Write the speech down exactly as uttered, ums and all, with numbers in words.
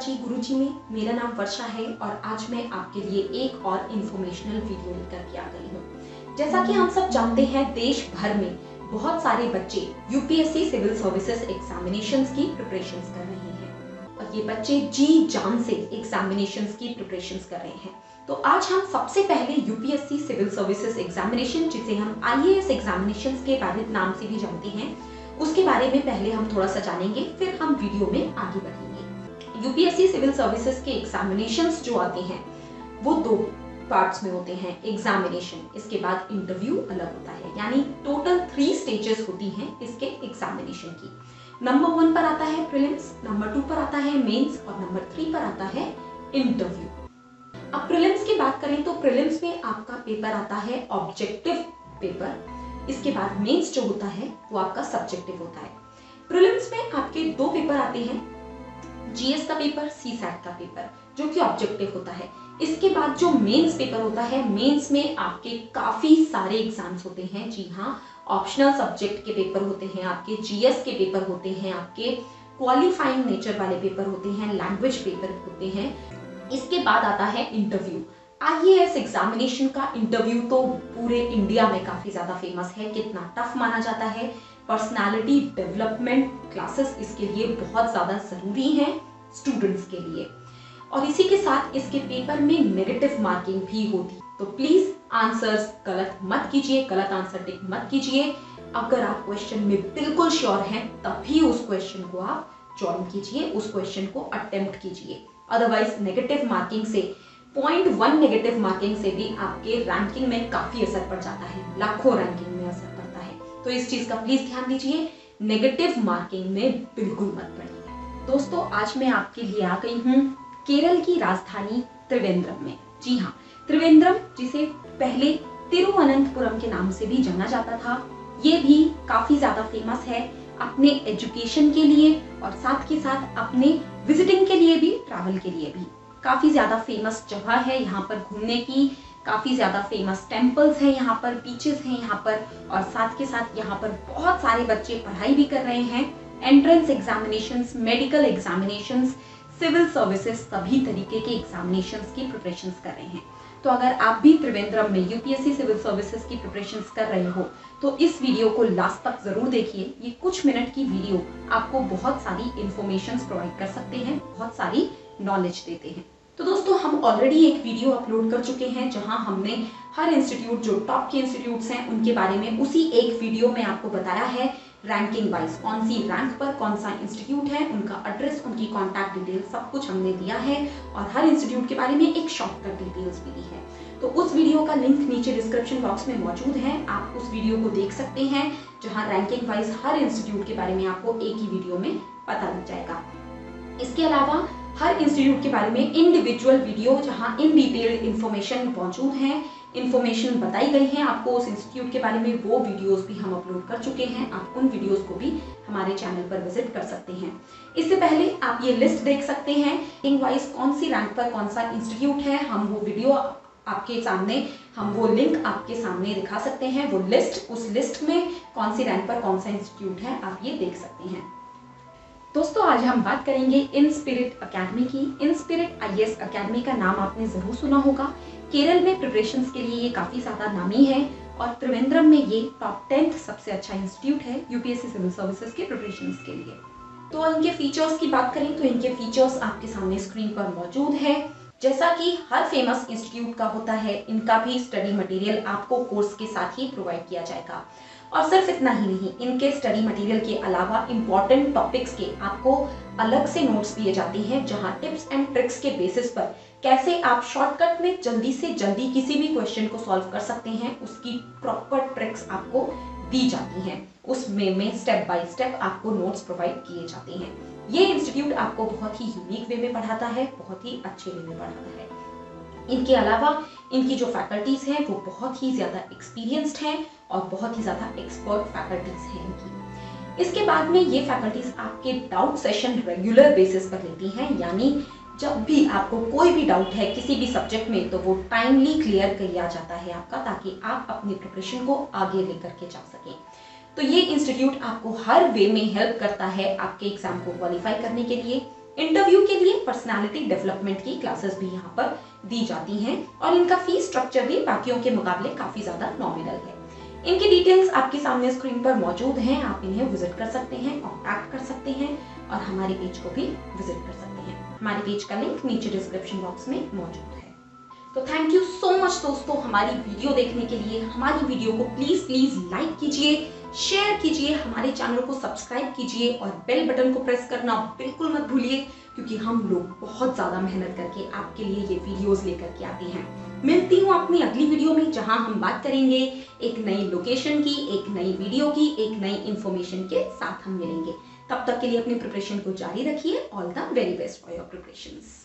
जी गुरुजी में। मेरा नाम वर्षा है और आज मैं आपके लिए एक और इन्फॉर्मेशनल वीडियो लेकर के आ गई हूँ। जैसा कि हम सब जानते हैं, देश भर में बहुत सारे बच्चे यूपीएससी सिविल सर्विसेज एग्जामिनेशंस की प्रिपरेशंस कर रहे हैं और ये बच्चे जी जान से एग्जामिनेशंस की प्रिपरेशंस कर रहे हैं। तो आज हम सबसे पहले यूपीएससी सिविल सर्विसेज एग्जामिनेशन, जिसे हम आईएएस एग्जामिनेशंस के बारे नाम से भी जानते हैं, उसके बारे में पहले हम थोड़ा सा जानेंगे, फिर हम वीडियो में आगे बढ़ेंगे। यूपीएससी सिविल सर्विसेज के एग्जामिनेशंस जो आते हैं वो दो पार्ट्स में होते हैं। एग्जामिनेशन, इसके बाद इंटरव्यू अलग होता है, यानी टोटल थ्री स्टेजेस होती हैं इसके एग्जामिनेशन की। नंबर वन पर आता है प्रीलिम्स, नंबर टू पर आता है मेंस और नंबर थ्री पर आता है इंटरव्यू। अब प्रीलिम्स की बात करें तो प्रीलिम्स में आपका पेपर आता है ऑब्जेक्टिव पेपर, इसके बाद मेंस जो होता है वो आपका सब्जेक्टिव होता है। प्रीलिम्स में आपके दो पेपर आते हैं, जीएस का पेपर, सीसैट का पेपर, जो कि ऑब्जेक्टिव होता है। इसके बाद जो मेंस पेपर होता है, मेंस में आपके काफी सारे एग्जाम्स होते हैं। जी हाँ, ऑप्शनल सब्जेक्ट के पेपर होते हैं, आपके जीएस के पेपर होते हैं, आपके क्वालिफाइंग नेचर वाले पेपर होते हैं, लैंग्वेज पेपर होते हैं। इसके बाद आता है इंटरव्यू। आईएएस एग्जामिनेशन का इंटरव्यू तो पूरे इंडिया में काफी ज्यादा फेमस है। कितना टफ माना जाता है। पर्सनालिटी डेवलपमेंट क्लासेस इसके लिए बहुत ज्यादा जरूरी हैं स्टूडेंट्स के लिए, और इसी के साथ इसके पेपर में नेगेटिव मार्किंग भी होती है। तो प्लीज आंसर्स गलत मत कीजिए, गलत आंसर टिक मत कीजिए। अगर आप क्वेश्चन में बिल्कुल श्योर हैं तभी उस क्वेश्चन को आप ज्वाइन कीजिए, उस क्वेश्चन को अटेम्प्ट कीजिए। अदरवाइज नेगेटिव मार्किंग से पॉइंट वन नेगेटिव मार्किंग से भी आपके रैंकिंग में काफी असर पड़ जाता है, लाखों रैंकिंग में असर पड़ता है। तो इस चीज का प्लीज ध्यान दीजिए, नेगेटिव मार्किंग में बिल्कुल मत पड़िए। दोस्तों, आज मैं आपके लिए आ गई हूँ केरल की राजधानी त्रिवेंद्रम में। जी हाँ, त्रिवेंद्रम, जिसे पहले तिरुवनंतपुरम के नाम से भी जाना जाता था, ये भी काफी ज्यादा फेमस है अपने एजुकेशन के लिए और साथ के साथ अपने विजिटिंग के लिए भी, ट्रैवल के लिए भी। काफी ज्यादा फेमस जगह है यहाँ पर घूमने की, काफी ज्यादा फेमस टेम्पल्स हैं यहाँ पर, बीचेस हैं यहाँ पर, और साथ के साथ यहाँ पर बहुत सारे बच्चे पढ़ाई भी कर रहे हैं। Entrance examinations, medical examinations, civil services, सभी तरीके के एग्जामिनेशंस की प्रिपरेशंस कर रहे हैं। तो अगर आप भी त्रिवेंद्रम में यूपीएससी सिविल सर्विसेज की प्रिपरेशंस कर रहे हो तो इस वीडियो को लास्ट तक जरूर देखिए। ये कुछ मिनट की वीडियो आपको बहुत सारी इंफॉर्मेशन प्रोवाइड कर सकते हैं, बहुत सारी नॉलेज देते हैं। तो दोस्तों, हम ऑलरेडी एक वीडियो अपलोड कर चुके हैं जहां हमने हर इंस्टीट्यूट, जो टॉप के इंस्टीट्यूट्स हैं, उनके बारे में उसी एक वीडियो में आपको बताया है रैंकिंग वाइज, कौन सी रैंक पर कौन सा इंस्टीट्यूट है, उनका एड्रेस, उनकी कॉन्टैक्ट डिटेल, सब कुछ हमने दिया है और हर इंस्टीट्यूट के बारे में एक शॉर्टकट डिटेल्स भी दी है। तो उस वीडियो का लिंक नीचे डिस्क्रिप्शन बॉक्स में मौजूद है, आप उस वीडियो को देख सकते हैं जहां रैंकिंग वाइज हर इंस्टीट्यूट के बारे में आपको एक ही वीडियो में पता लग जाएगा। इसके अलावा हर इंस्टीट्यूट के बारे में इंडिविजुअल वीडियो, जहां इन डिटेल्ड इंफॉर्मेशन मौजूद है, इंफॉर्मेशन बताई गई है आपको उस इंस्टीट्यूट के बारे में, वो वीडियोस भी हम अपलोड कर चुके हैं। आप उन वीडियोस को भी हमारे चैनल पर विजिट कर सकते हैं। इससे पहले आप ये लिस्ट देख सकते हैं, रैंकिंग वाइज कौन सी रैंक पर कौन सा इंस्टीट्यूट है। हम वो वीडियो आपके सामने, हम वो लिंक आपके सामने दिखा सकते हैं, वो लिस्ट, उस लिस्ट में कौन सी रैंक पर कौन सा इंस्टीट्यूट है, आप ये देख सकते हैं। दोस्तों, आज हम बात करेंगे इनस्पिरिट एकेडमी की। इनस्पिरिट आईएएस एकेडमी का नाम आपने जरूर सुना होगा। केरल में प्रिपरेशंस के लिए ये काफी ज्यादा नामी है और त्रिवेंद्रम में ये टॉप टेंथ सबसे अच्छा इंस्टीट्यूट है यूपीएससी सिविल सर्विसेज के प्रिपरेशंस के लिए। तो इनके फीचर्स की बात करें तो इनके फीचर्स आपके सामने स्क्रीन पर मौजूद है। जैसा कि हर फेमस इंस्टीट्यूट का होता है, इनका भी स्टडी मटेरियल आपको कोर्स के साथ ही प्रोवाइड किया जाएगा। और सिर्फ इतना ही नहीं, इनके स्टडी मटेरियल के अलावा इंपॉर्टेंट टॉपिक्स के आपको अलग से नोट्स दिए जाते हैं, जहां टिप्स एंड ट्रिक्स के बेसिस पर कैसे आप शॉर्टकट में जल्दी से जल्दी किसी भी क्वेश्चन को सॉल्व कर सकते हैं, उसकी प्रॉपर ट्रिक्स आपको दी जाती हैं। उसमें में स्टेप बाय स्टेप आपको नोट्स प्रोवाइड किए जाते हैं। ये इंस्टीट्यूट आपको बहुत ही यूनिक वे में पढ़ाता है, बहुत ही अच्छे वे में पढ़ाता है। इनके अलावा इनकी जो फैकल्टीज हैं वो बहुत ही ज्यादा एक्सपीरियंस्ड हैं और बहुत ही ज्यादा एक्सपर्ट फैकल्टीज हैं इनकी। इसके बाद में ये फैकल्टीज आपके डाउट सेशन रेगुलर बेसिस पर लेती हैं, यानी जब भी आपको कोई भी डाउट है किसी भी सब्जेक्ट में तो वो टाइमली क्लियर किया जाता है आपका, ताकि आप अपनी प्रिपरेशन को आगे लेकर के जा सकें। तो ये इंस्टीट्यूट आपको हर वे में हेल्प करता है आपके एग्जाम को क्वालिफाई करने के लिए। इंटरव्यू के लिए पर्सनालिटी डेवलपमेंट की क्लासेस भी यहाँ पर दी जाती हैं और इनका फीस स्ट्रक्चर भी बाकियों के मुकाबले काफी ज्यादा नॉमिनल है। इनकी डिटेल्स आपके सामने स्क्रीन पर मौजूद हैं, आप इन्हें विजिट कर सकते हैं, कॉन्टैक्ट कर सकते हैं और हमारे पेज को भी विजिट कर सकते हैं। हमारे पेज का लिंक नीचे डिस्क्रिप्शन बॉक्स में मौजूद है। तो थैंक यू सो मच दोस्तों हमारी वीडियो देखने के लिए। हमारी वीडियो को प्लीज प्लीज लाइक कीजिए, शेयर कीजिए, हमारे चैनल को सब्सक्राइब कीजिए और बेल बटन को प्रेस करना बिल्कुल मत भूलिए, क्योंकि हम लोग बहुत ज्यादा मेहनत करके आपके लिए ये वीडियोस लेकर के आते हैं। मिलती हूँ अपनी अगली वीडियो में, जहां हम बात करेंगे एक नई लोकेशन की, एक नई वीडियो की, एक नई इंफॉर्मेशन के साथ हम मिलेंगे। तब तक के लिए अपनी प्रिपरेशन को जारी रखिए। All the very best for your preparations.